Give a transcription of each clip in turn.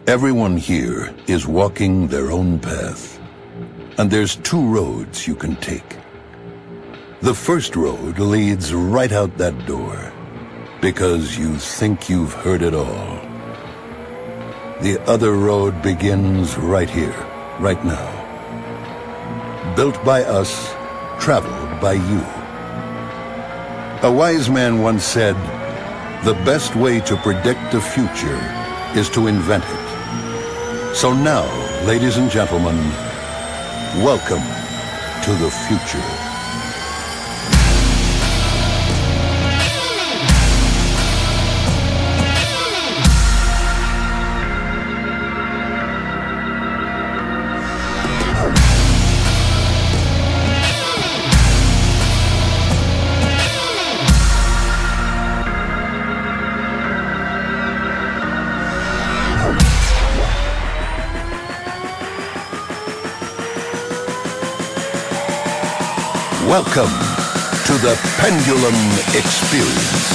Everyone here is walking their own path. And there's two roads you can take. The first road leads right out that door, because you think you've heard it all. The other road begins right here, right now. Built by us, traveled by you. A wise man once said, "The best way to predict the future is to invent it." So now, ladies and gentlemen, welcome to the future. Welcome to the Pendulum Experience.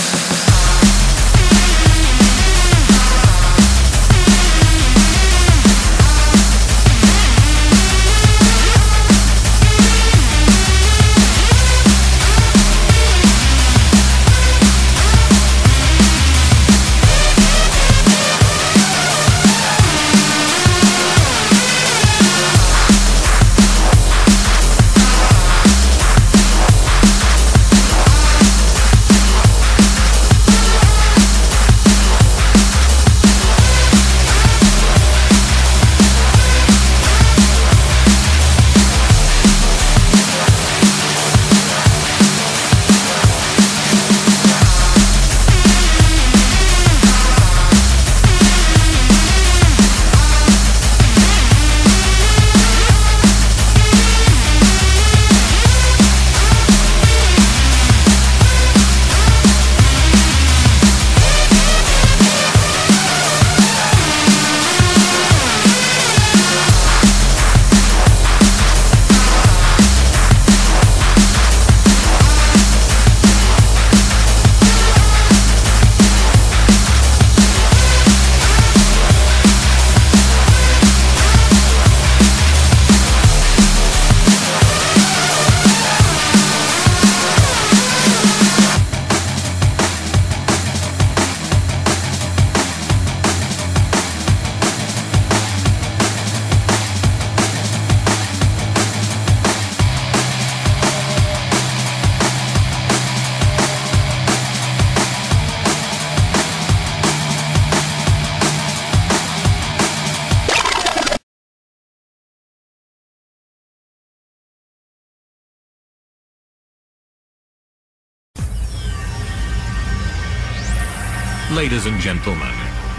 Ladies and gentlemen,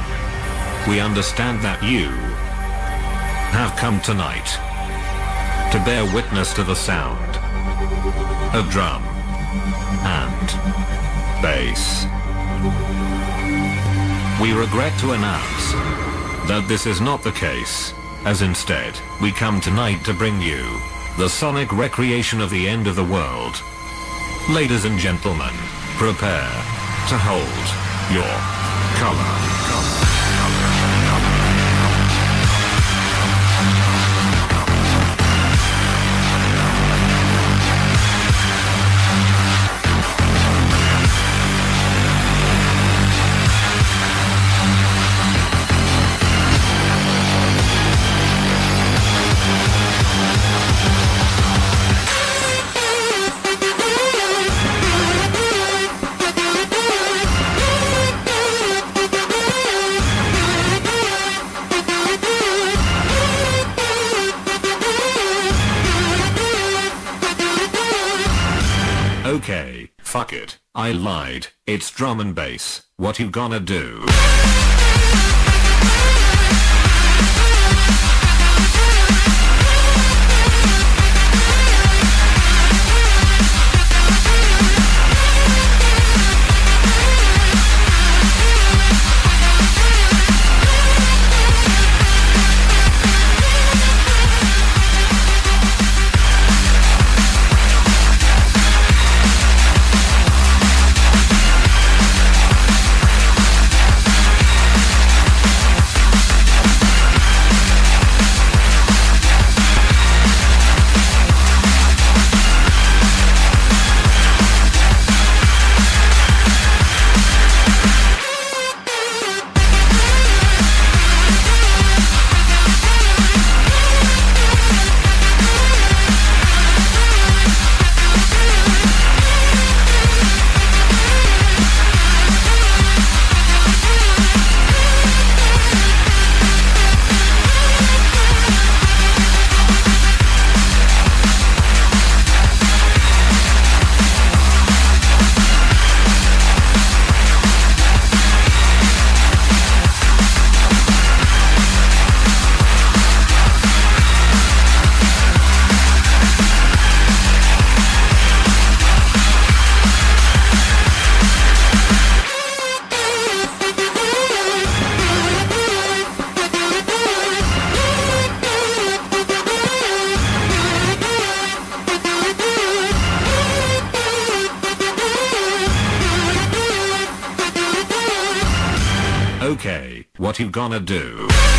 we understand that you have come tonight to bear witness to the sound of drum and bass. We regret to announce that this is not the case, as instead we come tonight to bring you the sonic recreation of the end of the world. Ladies and gentlemen, prepare to hold your color. Okay, fuck it. I lied. It's drum and bass. What you gonna do? what you gonna do?